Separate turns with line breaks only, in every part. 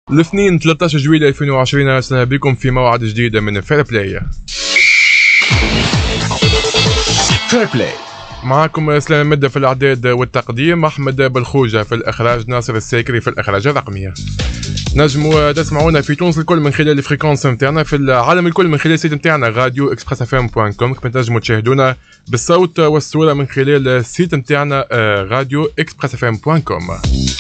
الاثنين 13 جويلية 2020. اهلا بكم في موعد جديد من فير بلاي. فير بلاي معكم اسلام مدة في الاعداد والتقديم، احمد بالخوجة في الاخراج، ناصر الساكري في الاخراج الرقمية. نجموا تسمعونا في تونس الكل من خلال الفريكونس نتاعنا، في العالم الكل من خلال السيت نتاعنا راديو اكسبريس.fm.com. كما تنجموا تشاهدونا بالصوت والصورة من خلال السيت نتاعنا راديو اكسبريس.fm.com.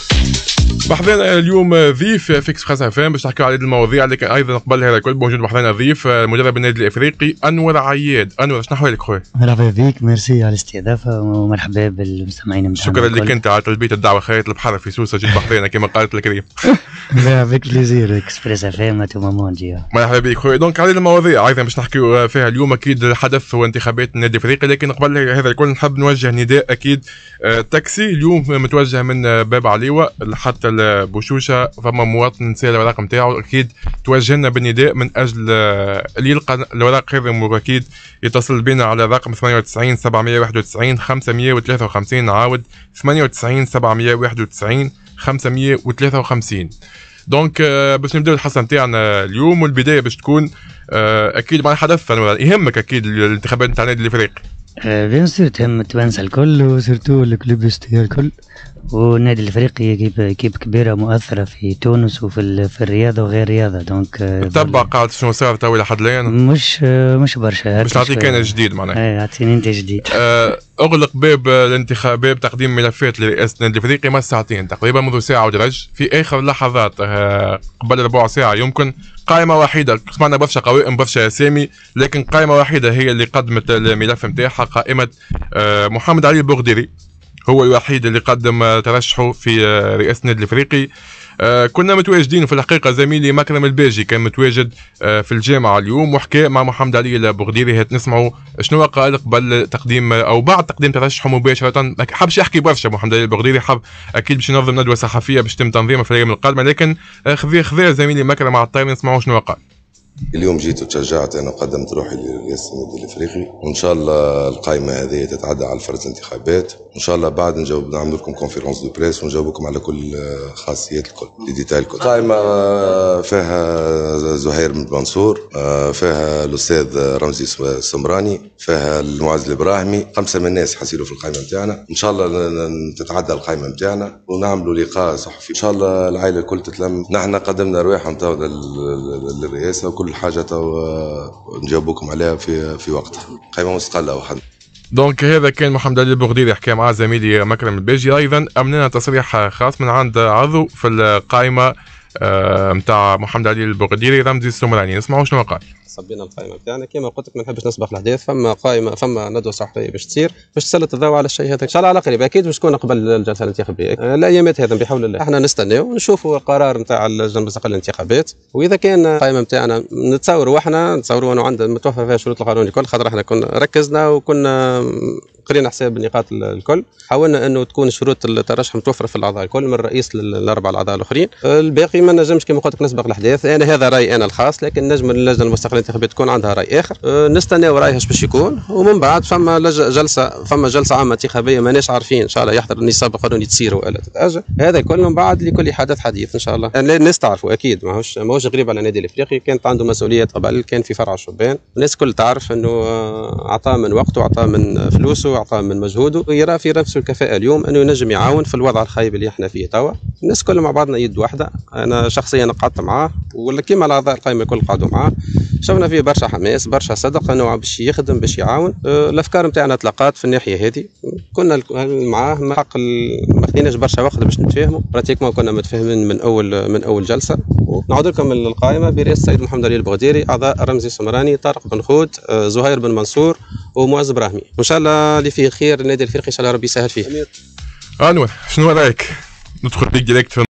بحضرنا اليوم ضيف في اكسبريس اف ام باش نحكيو على المواضيع، لكن ايضا قبل هذا الكل موجود بحضرنا ضيف مدرب النادي الافريقي انور عياد. انور شنو احوالك خويا؟
مرحبا بك، ميرسي على الاستضافه ومرحبا بالمستمعين.
شكرا لك انت على تلبيه الدعوه، خيرت البحر في سوسه جيت بحضرنا كما قالت الكريم.
افيك بليزير، اكسبريس اف ام تو مومون جي.
مرحبا بك خويا. دونك على المواضيع ايضا باش نحكيو فيها اليوم، اكيد الحدث هو انتخابات النادي الافريقي، لكن قبل هذا الكل نحب نوجه نداء اكيد. تاكسي اليوم متوجه من باب عليوه لحتى البوشوشه، فما مواطن نسى الوراق نتاعو، اكيد توجه لنا بالنداء من اجل اللي يلقى الوراق هذه اكيد يتصل بنا على رقم 98 791 553. نعاود 98 791 553. دونك باش نبداو الحصه نتاعنا اليوم، والبدايه باش تكون اكيد مع حدث يهمك اكيد الانتخابات نتاع النادي الافريقي.
بيان سور تهم التوانسه الكل وسيرتو الكلوبستي الكل، والنادي الافريقي كيب كبيره مؤثره في تونس وفي الرياضه وغير الرياضه. دونك
تتبع قاعد شنو صار تو لحد الان؟
مش برشا.
باش نعطيك انا جديد معناها.
اعطيني انت جديد.
اغلق باب الانتخاب، باب تقديم ملفات لرئاسه النادي الافريقي ما ساعتين تقريبا، منذ ساعه ودرج. في اخر لحظات قبل ربع ساعه يمكن، قائمه واحده، سمعنا برشا قوائم برشا اسامي، لكن قائمه واحده هي اللي قدمت الملف نتاعها، قائمه محمد علي البغديري. هو الوحيد اللي قدم ترشحه في رئاسه النادي الافريقي. كنا متواجدين في الحقيقه، زميلي مكرم الباجي كان متواجد في الجامعه اليوم وحكى مع محمد علي البغديري. هات نسمعوا شنو قال قبل تقديم او بعد تقديم ترشحه مباشره. ما حبش يحكي برشا محمد علي البغديري، حب اكيد باش ينظم ندوه صحفيه باش يتم تنظيمها في الايام القادمه، لكن خذا زميلي مكرم على الطاير نسمعوا شنو قال.
اليوم جيت وتشجعت، انا قدمت روحي لرئاسه النادي الافريقي، وان شاء الله القائمه هذه تتعدى على الفرز انتخابات، وان شاء الله بعد نعمل لكم كونفيرونس دو بريس ونجاوبكم على كل خاصيات الكل، الديتاي الكل. القائمه فيها زهير بن منصور، فيها الاستاذ رمزي السمراني، فيها المعز الابراهيمي. 5 من الناس حيصيروا في القائمه نتاعنا، ان شاء الله تتعدى القائمه نتاعنا ونعملوا لقاء صحفي، ان شاء الله العائله الكل تتلم. نحن قدمنا رواحهم تو للرئاسه وكل حاجه نجاوبكم عليها في وقتها. قائمه مستقله واحد.
دونك هذا كان محمد علي البغديري يحكي مع زميلي مكرم الباجي. ايضا امننا تصريح خاص من عند عضو في القائمه نتاع محمد علي البغديري، رمزي السمراني. نسمعوا شنو قال.
صبينا القائمه نتاعنا كما قلت لك، ما نحبش نسبق الاحداث. فما قائمه، فما ندوه صحفيه باش تصير باش تسلط الضوء على الشيء هذا ان شاء الله على قريب، اكيد باش تكون قبل الجلسه الانتخابيه. الايامات هذا بحول الله احنا نستناو ونشوفوا القرار نتاع اللجنه المستقله للانتخابات، واذا كان القائمه نتاعنا نتصوروا انه عندنا متوفر فيها الشروط القانونيه الكل، خاطر احنا كنا ركزنا وكنا قرينا حساب النقاط الكل، حاولنا انه تكون شروط الترشح متوفره في الاعضاء الكل من الرئيس للاربع الاعضاء الاخرين. الباقي ما نجمش كما قلت لك نسبق الاحداث، انا هذا رايي انا الخاص، لكن نجم اللجنه المستقله للانتخابات تكون عندها راي اخر. نستناو رايها باش يكون، ومن بعد فما جلسه عامه انتخابيه ماناش عارفين ان شاء الله يحضر النصاب القانوني تصير والا تتاجل. هذا كله من بعد لكل حدث حديث ان شاء الله. الناس تعرفوا اكيد ماهوش غريب على النادي الافريقي، كانت عنده مسؤوليات قبل، كان في فرع الشبان، الناس الكل تعرف انه اعطاه من وقته، اعطاه من فلوسه، اعطاه من مجهوده، ويرى في نفسه الكفاءه اليوم انه ينجم يعاون في الوضع الخايب اللي احنا فيه توا. الناس كلهم مع بعضنا يد واحده، انا شخصيا قعدت معاه ولا كيما الاعضاء القائمه الكل قعدوا معاه، شفنا فيه برشا حماس برشا صدق انه باش يخدم باش يعاون. الافكار نتاعنا تلاقات في الناحيه هذه، كنا معاه حق ما خديناش برشا وقت باش نتفاهموا، براتيكمون كنا متفاهمين من اول جلسه. ونعود لكم القائمه برئاسه السيد محمد علي البغديري، اعضاء رمزي السمراني، طارق بن خود، زهير بن منصور، ومعز ابراهيمي. وان شاء الله اللي فيه خير النادي الافريقي ان شاء الله ربي يسهل فيه.
انور شنو رايك؟ ندخل بيك ديريكت